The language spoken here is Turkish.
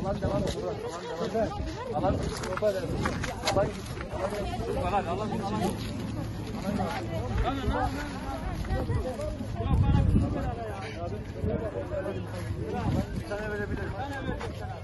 Alan devam et. Alan sopa eder. Alan bir tane verebilirim.